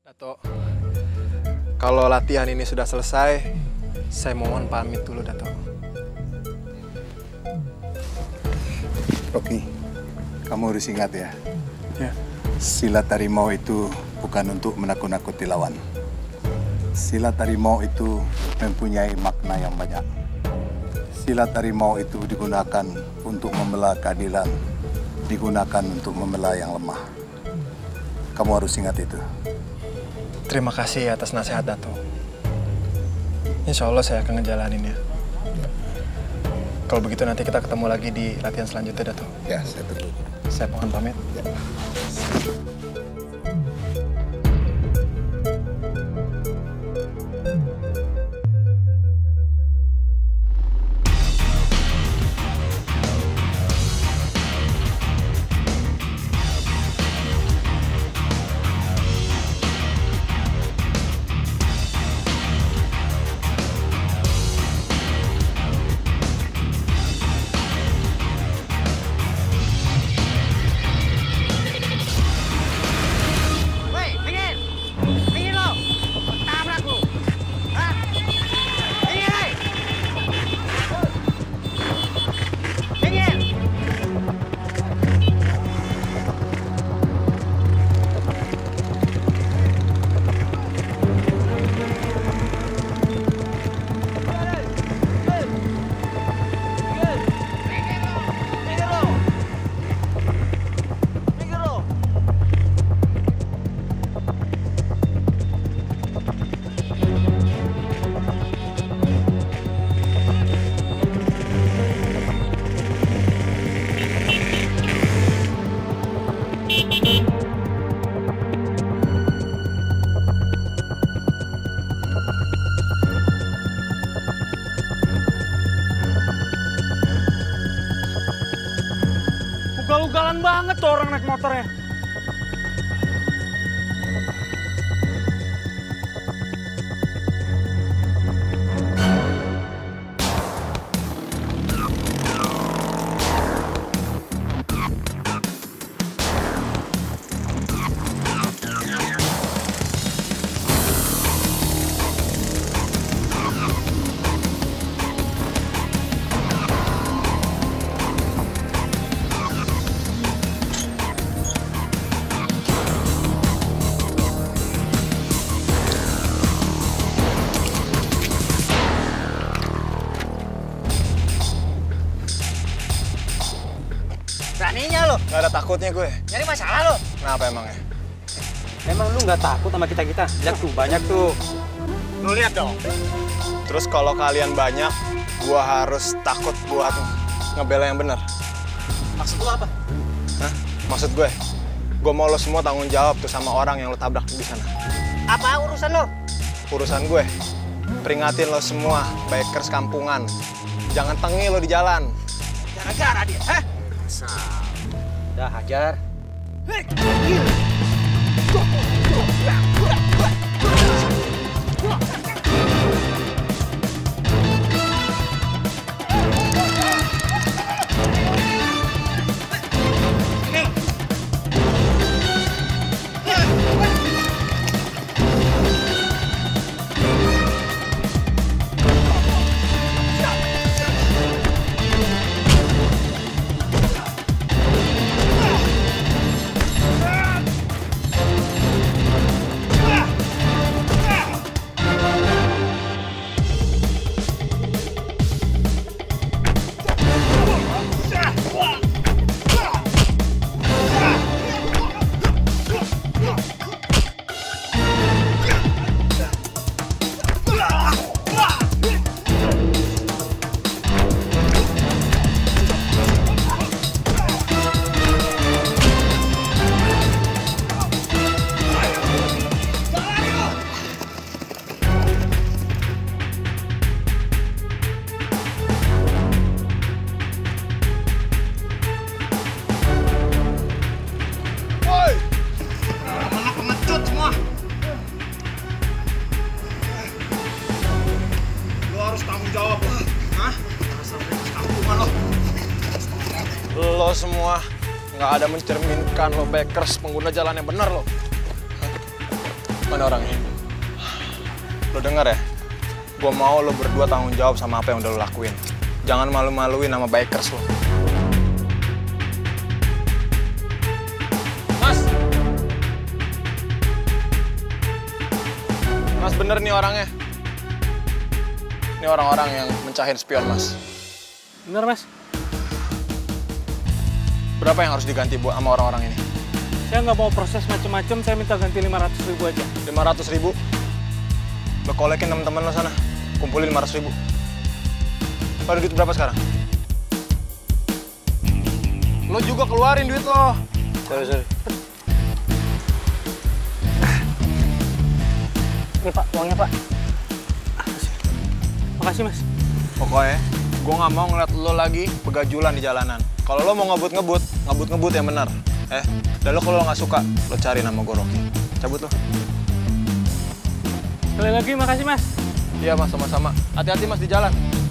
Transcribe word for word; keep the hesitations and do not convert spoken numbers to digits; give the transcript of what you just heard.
Dato, kalau latihan ini sudah selesai, saya mohon pamit dulu, Dato. Rocky, kamu harus ingat ya, Ya. silat harimau itu bukan untuk menakut-nakuti lawan. Silat harimau itu mempunyai makna yang banyak. Silat harimau itu digunakan untuk membela keadilan, digunakan untuk membela yang lemah. Kamu harus ingat itu. Terima kasih atas nasihat, Dato. Insya Allah saya akan ngejalaninnya. Kalau begitu nanti kita ketemu lagi di latihan selanjutnya, Dato. Ya, saya tunggu. Saya mohon pamit. Ya. Ugal-ugalan banget tuh orang naik motornya. Beraninya lo? Gak ada takutnya gue. Nyari masalah lo? Kenapa emangnya? Emang lu nggak takut sama kita-kita? Lihat tuh, banyak tuh. Lo lihat dong. Terus kalau kalian banyak, gue harus takut buat ngebela yang benar. Maksud lo apa? Hah? Maksud gue, gue mau lo semua tanggung jawab tuh sama orang yang lo tabrak di sana. Apa urusan lo? Urusan gue, peringatin lo semua, bikers kampungan. Jangan tengil lo di jalan. Gara-gara dia, hah? Udah hajar. Lo semua nggak ada mencerminkan lo bikers pengguna jalan yang benar lo. Mana orangnya? Lo denger ya? Gue mau lo berdua tanggung jawab sama apa yang udah lo lakuin. Jangan malu-maluin nama bikers lo. Mas! Mas bener nih orangnya. Ini orang-orang yang mencahin spion, Mas. Bener, Mas. Berapa yang harus diganti buat sama orang-orang ini? Saya nggak mau proses macam-macam, saya minta ganti lima ratus ribu aja. lima ratus ribu? Lo kolekin temen-temen lo sana. Kumpulin lima ratus ribu. Lo ada duit berapa sekarang? Lo juga keluarin duit lo. Sorry, sorry. Ini Pak, uangnya Pak. Makasih Mas. Pokoknya, gue nggak mau ngeliat lo lagi begajulan di jalanan. Kalau lo mau ngebut-ngebut, ngebut-ngebut yang benar. Eh, dan lo kalau nggak suka, lo cari nama gue Rocky. Cabut lo. Sekali lagi makasih Mas. Iya Mas, sama-sama. Hati-hati Mas di jalan.